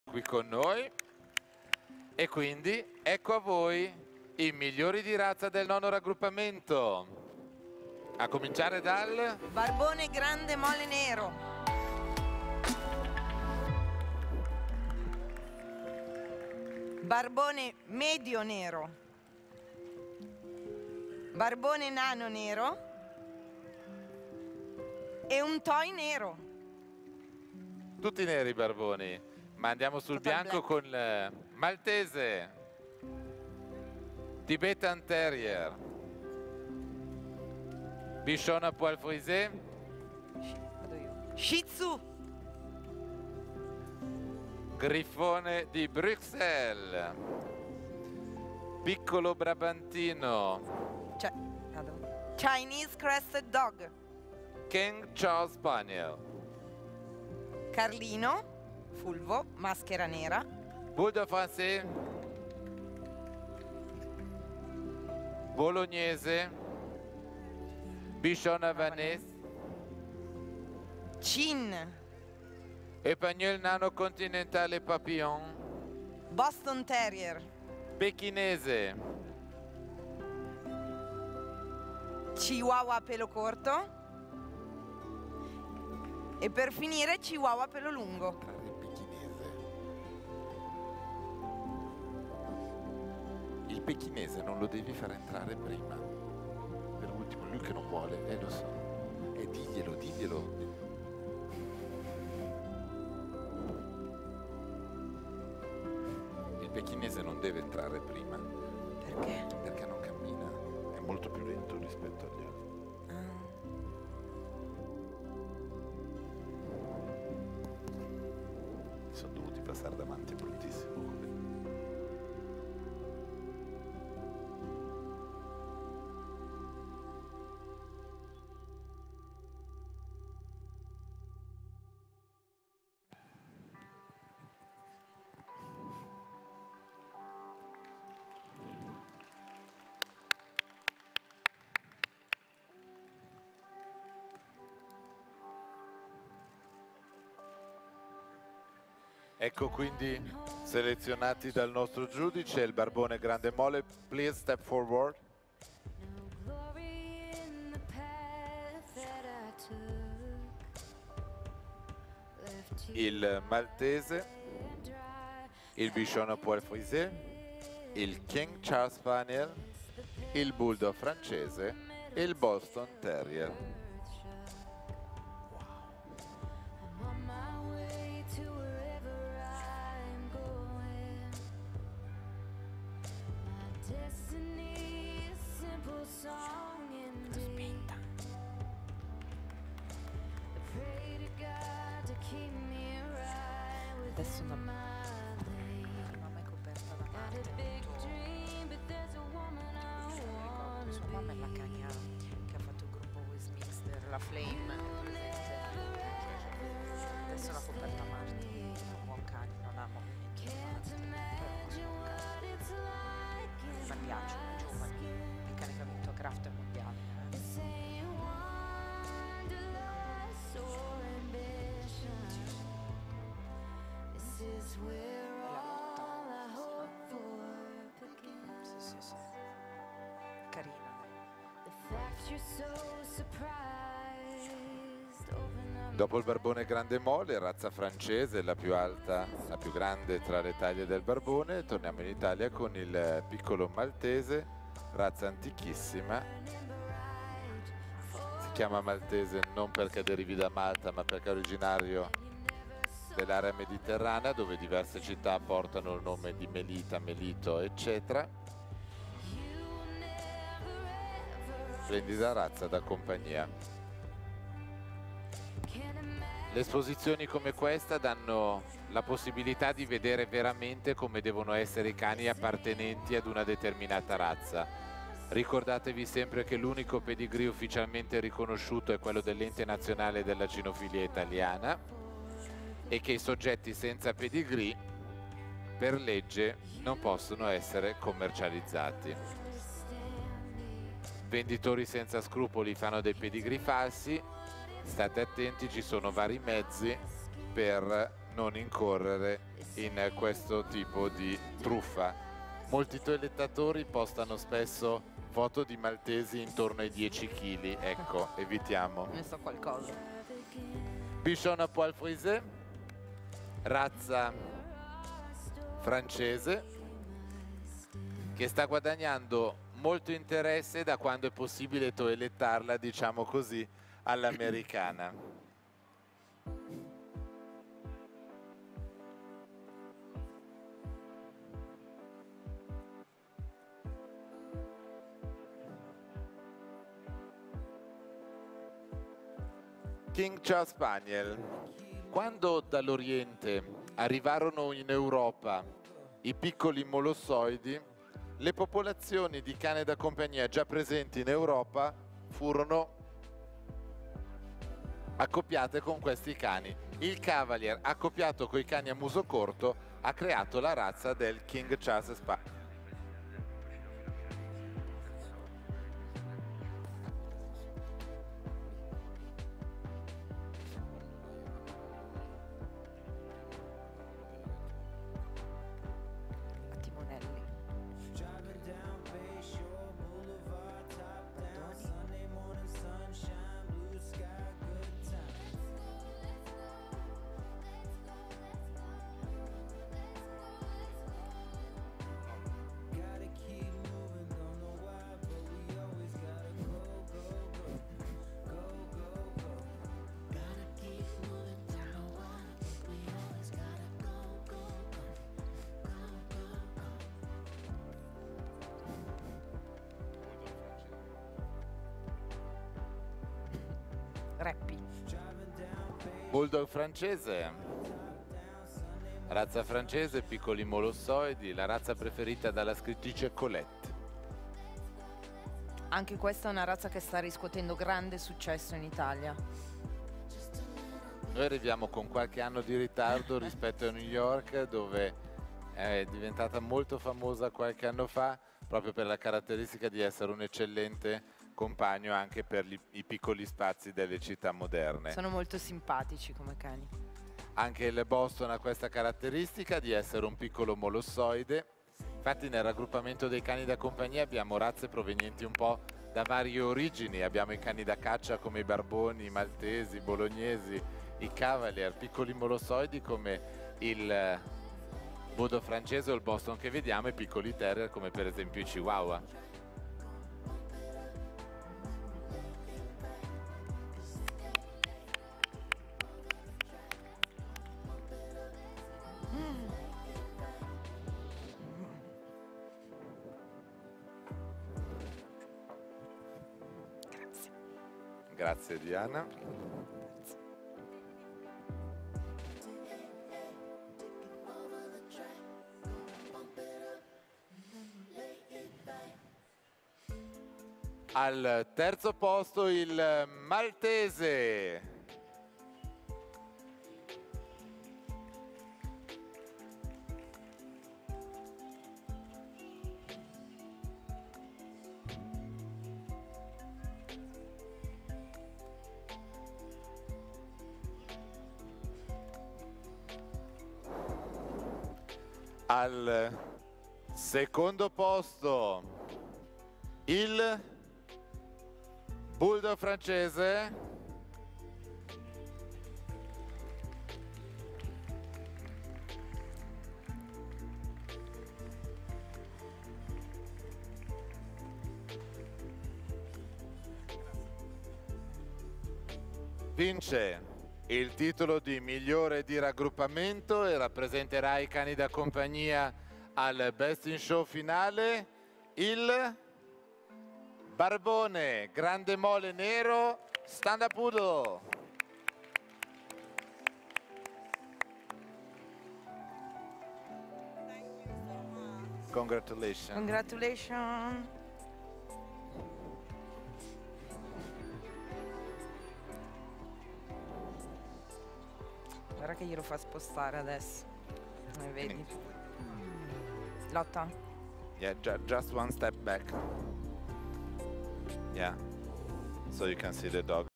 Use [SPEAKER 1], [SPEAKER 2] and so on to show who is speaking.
[SPEAKER 1] qui con noi. E quindi ecco a voi i migliori di razza del nono raggruppamento. A cominciare dal
[SPEAKER 2] Barbone grande mole nero. Barbone medio nero. Barbone nano nero. E un toy nero.
[SPEAKER 1] tutti neri i barboni. Ma andiamo sul
[SPEAKER 2] Total
[SPEAKER 1] bianco
[SPEAKER 2] black.
[SPEAKER 1] con il maltese, Tibetan Terrier, Bichon à poil frisé,
[SPEAKER 2] Shih Tzu.
[SPEAKER 1] Griffone di Bruxelles, piccolo brabantino,
[SPEAKER 2] Chinese Crested Dog.
[SPEAKER 1] King Charles Spaniel,
[SPEAKER 2] Carlino. Fulvo, maschera nera.
[SPEAKER 1] Bulldog français, bolognese, Bichon havanais,
[SPEAKER 2] Chin.
[SPEAKER 1] Espagnol nano continentale papillon,
[SPEAKER 2] Boston Terrier.
[SPEAKER 1] pechinese,
[SPEAKER 2] Chihuahua pelo corto. E per finire Chihuahua pelo lungo.
[SPEAKER 1] il pechinese non lo devi far entrare prima, per ultimo, lui che non vuole, lo so, diglielo, diglielo. Il pechinese non deve entrare prima.
[SPEAKER 2] Perché?
[SPEAKER 1] Perché non cammina, è molto più lento rispetto agli altri. Mi sono dovuti passare davanti, è bruttissimo. Ecco quindi selezionati dal nostro giudice il barbone grande mole. Please step forward. Il maltese, il Bichon à poil frisé, il King Charles Spaniel, il bulldog francese e il Boston Terrier.
[SPEAKER 2] Adesso mamma è coperta da Marte. Sua mamma è la cagna che ha fatto il gruppo Westminster, la Flame, presente? Adesso l'ha coperta Marte. È un buon cane, non ha movimenti di Marte, però è un buon cane. Mi piacciono i giovani. Il cane che ha vinto a Craft è mondiale. Sì. Carina.
[SPEAKER 1] Dopo il barbone grande mole, razza francese, la più alta, la più grande tra le taglie del barbone, torniamo in Italia con il piccolo maltese, razza antichissima. Si chiama maltese non perché derivi da Malta, ma perché è originario dell'area mediterranea, dove diverse città portano il nome di Melita, Melito, eccetera. Splendida razza da compagnia. Le esposizioni come questa danno la possibilità di vedere veramente come devono essere i cani appartenenti ad una determinata razza. Ricordatevi sempre che l'unico pedigree ufficialmente riconosciuto è quello dell'Ente Nazionale della Cinofilia Italiana e che i soggetti senza pedigree per legge non possono essere commercializzati. Venditori senza scrupoli fanno dei pedigree falsi. State attenti, ci sono vari mezzi per non incorrere in questo tipo di truffa. Molti toilettatori postano spesso foto di maltesi intorno ai 10 kg, ecco, evitiamo.
[SPEAKER 2] Ne so qualcosa.
[SPEAKER 1] Bichon à poil frisé, razza francese, che sta guadagnando molto interesse da quando è possibile toilettarla, diciamo così, all'americana. King Charles Spaniel. Quando dall'Oriente arrivarono in Europa i piccoli molossoidi, le popolazioni di cane da compagnia già presenti in Europa furono accoppiate con questi cani. Il Cavalier, accoppiato con i cani a muso corto, ha creato la razza del King Charles Spaniel.
[SPEAKER 2] Rappi.
[SPEAKER 1] Bulldog francese, razza francese, piccoli molossoidi, la razza preferita dalla scrittrice Colette.
[SPEAKER 2] Anche questa è una razza che sta riscuotendo grande successo in Italia.
[SPEAKER 1] Noi arriviamo con qualche anno di ritardo rispetto a New York, dove è diventata molto famosa qualche anno fa, proprio per la caratteristica di essere un eccellente compagno anche per i piccoli spazi delle città moderne.
[SPEAKER 2] Sono molto simpatici come cani.
[SPEAKER 1] Anche il Boston ha questa caratteristica di essere un piccolo molossoide. Infatti nel raggruppamento dei cani da compagnia abbiamo razze provenienti un po' da varie origini. Abbiamo i cani da caccia come i barboni, i maltesi, i bolognesi, i Cavalier, piccoli molossoidi come il Bulldog francese o il Boston che vediamo, e piccoli terrier come per esempio i Chihuahua. Grazie Diana. Al terzo posto il maltese. Al secondo posto il Bulldog francese. Vince il titolo di migliore di raggruppamento e rappresenterà i cani da compagnia al Best in Show finale il Barbone Grande Mole Nero Stand Up Poodle. Congratulations.
[SPEAKER 2] Congratulations. Guarda che glielo fa spostare adesso. Vedi? Lotta.
[SPEAKER 1] Yeah, just one step back. Yeah, so you can see the dog.